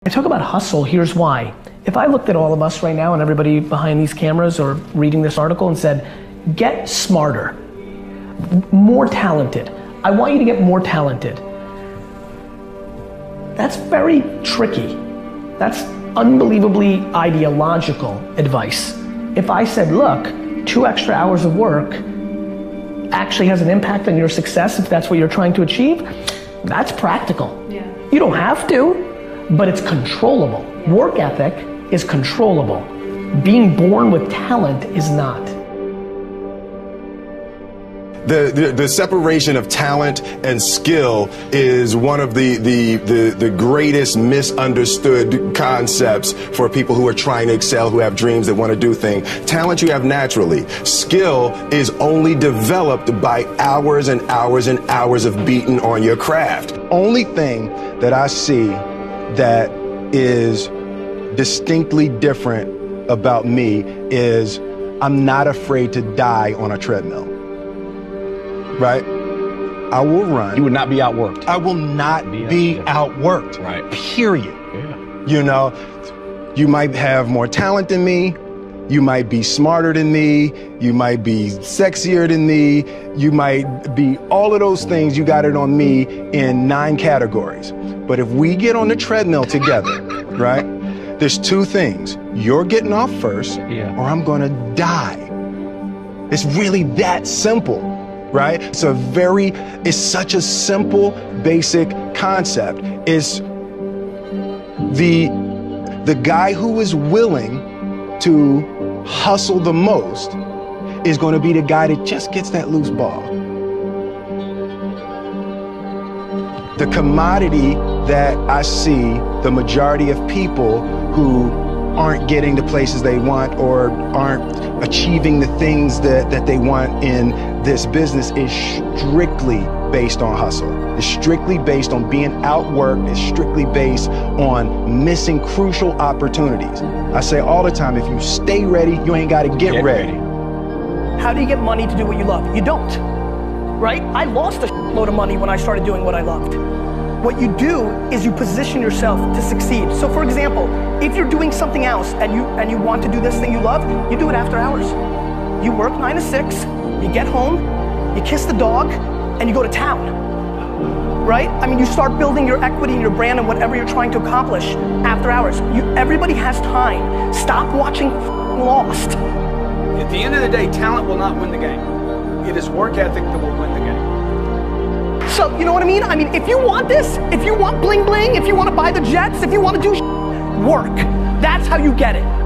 I talk about hustle, here's why. If I looked at all of us right now and everybody behind these cameras or reading this article and said, get smarter, more talented. I want you to get more talented. That's very tricky. That's unbelievably ideological advice. If I said, look, 2 extra hours of work actually has an impact on your success if that's what you're trying to achieve, that's practical. Yeah. You don't have to, but it's controllable. Work ethic is controllable. Being born with talent is not. The separation of talent and skill is one of the greatest misunderstood concepts for people who are trying to excel, who have dreams, that want to do things. Talent you have naturally. Skill is only developed by hours and hours and hours of beating on your craft. Only thing that I see that is distinctly different about me is I'm not afraid to die on a treadmill. Right? I will run. You would not be outworked. I will not be outworked. Right. Period. Yeah. You know, you might have more talent than me. You might be smarter than me. You might be sexier than me. You might be all of those things. You got it on me in 9 categories. But if we get on the treadmill together, right? There's 2 things. You're getting off first, or I'm gonna die. It's really that simple. Right? It's such a simple, basic concept. It's the guy who is willing to hustle the most is going to be the guy that just gets that loose ball. The commodity that I see the majority of people who aren't getting the places they want or aren't achieving the things that they want in this business is strictly based on hustle. It's strictly based on being outworked. It's strictly based on missing crucial opportunities. I say all the time, if you stay ready, you ain't got to get ready. How do you get money to do what you love? You don't, right? I lost a load of money when I started doing what I loved. What you do is you position yourself to succeed. So for example, if you're doing something else and you want to do this thing you love, you do it after hours. You work 9 to 6, you get home, you kiss the dog, and you go to town, right? I mean, you start building your equity and your brand and whatever you're trying to accomplish after hours. Everybody has time. Stop watching Lost. At the end of the day, talent will not win the game. It is work ethic that will win the game. So, you know what I mean? I mean, if you want this, if you want bling bling, if you want to buy the jets, if you want to do work, that's how you get it.